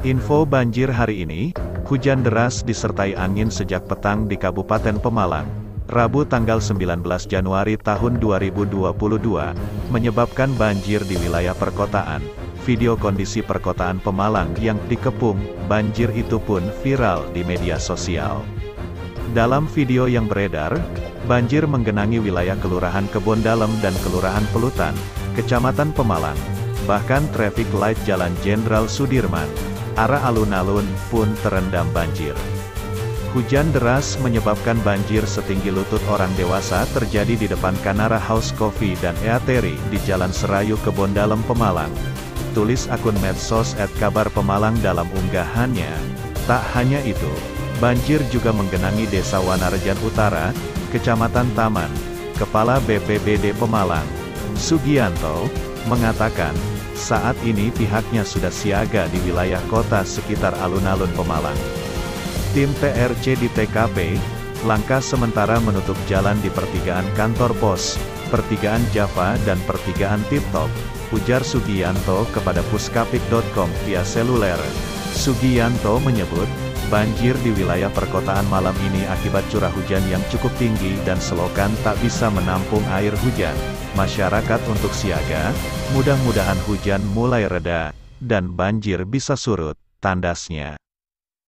Info banjir hari ini, hujan deras disertai angin sejak petang di Kabupaten Pemalang, Rabu tanggal 19 Januari tahun 2022, menyebabkan banjir di wilayah perkotaan. Video kondisi perkotaan Pemalang yang dikepung banjir itu pun viral di media sosial. Dalam video yang beredar, banjir menggenangi wilayah Kelurahan Kebon Dalem dan Kelurahan Pelutan, Kecamatan Pemalang. Bahkan traffic light Jalan Jenderal Sudirman, arah alun-alun pun terendam banjir. Hujan deras menyebabkan banjir setinggi lutut orang dewasa terjadi di depan Kanara House Coffee dan Eatery di Jalan Serayu Kebon Dalem Pemalang. Tulis akun medsos @kabarpemalang dalam unggahannya. Tak hanya itu, banjir juga menggenangi Desa Wanarejan Utara, Kecamatan Taman. Kepala BPBD Pemalang, Sugianto, mengatakan, saat ini pihaknya sudah siaga di wilayah kota sekitar alun-alun Pemalang. Tim TRC di TKP, langkah sementara menutup jalan di pertigaan kantor pos, pertigaan Java dan pertigaan Tiptop, ujar Sugianto kepada puskapik.com via seluler. Sugianto menyebut, banjir di wilayah perkotaan malam ini akibat curah hujan yang cukup tinggi dan selokan tak bisa menampung air hujan. Masyarakat untuk siaga, mudah-mudahan hujan mulai reda, dan banjir bisa surut, tandasnya.